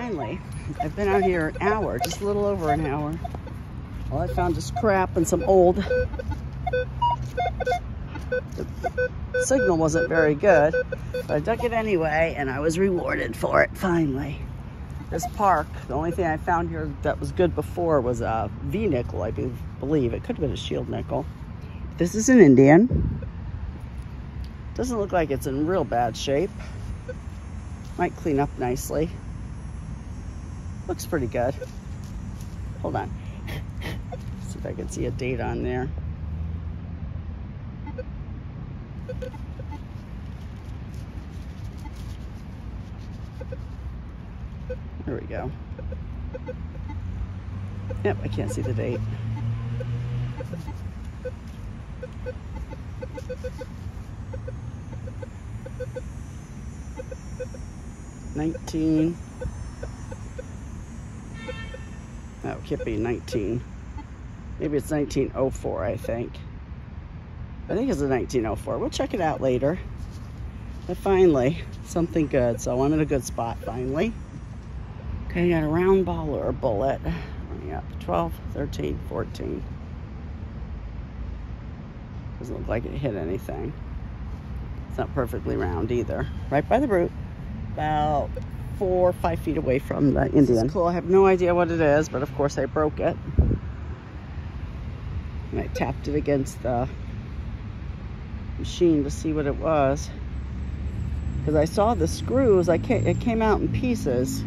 Finally, I've been out here an hour, just a little over an hour. All I found is crap and some old. The signal wasn't very good, but I dug it anyway, and I was rewarded for it, finally. This park, the only thing I found here that was good before was a V-nickel, I believe. It could have been a shield nickel. This is an Indian. Doesn't look like it's in real bad shape. Might clean up nicely. Looks pretty good. Hold on. See if I can see a date on there. There we go. Yep, I can't see the date. No, it can't be 19. Maybe it's 1904, I think. I think it's a 1904. We'll check it out later. But finally, something good. So I'm in a good spot, finally. Okay, got a round ball or a bullet. Running up 12, 13, 14. Doesn't look like it hit anything. It's not perfectly round either. Right by the root. About 4 or 5 feet away from the Indian. This is cool. I have no idea what it is, but of course I broke it. And I tapped it against the machine to see what it was. Because I saw the screws, it came out in pieces.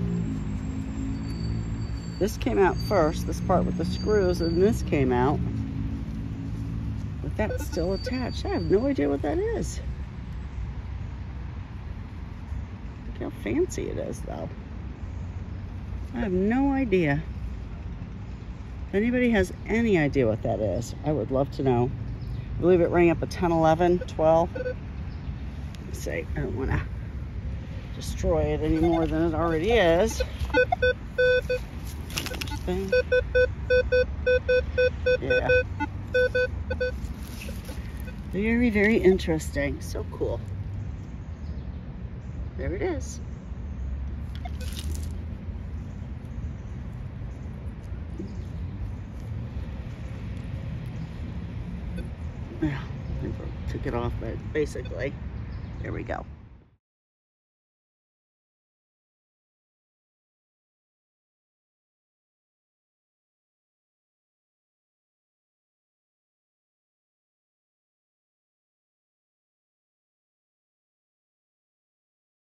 This came out first, this part with the screws, and this came out. But that's still attached. I have no idea what that is. Look how fancy it is, though. I have no idea. If anybody has any idea what that is, I would love to know. I believe it rang up a 10, 11, 12. Let me see, I don't want to destroy it any more than it already is. Yeah. Very, very interesting. So cool. There it is. Yeah, I took it off, but basically, there we go.